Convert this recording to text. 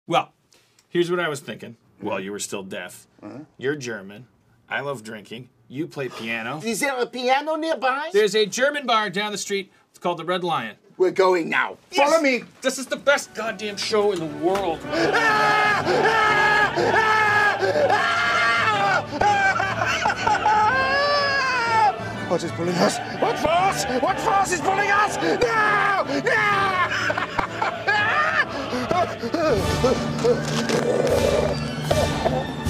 Well, here's what I was thinking while you were still deaf. You're German. I love drinking. You play piano. Is there a piano nearby? There's a German bar down the street. It's called the Red Lion. We're going now. Yes! Follow me. This is the best goddamn show in the world. What is pulling us? What force? What force is pulling us? No! No!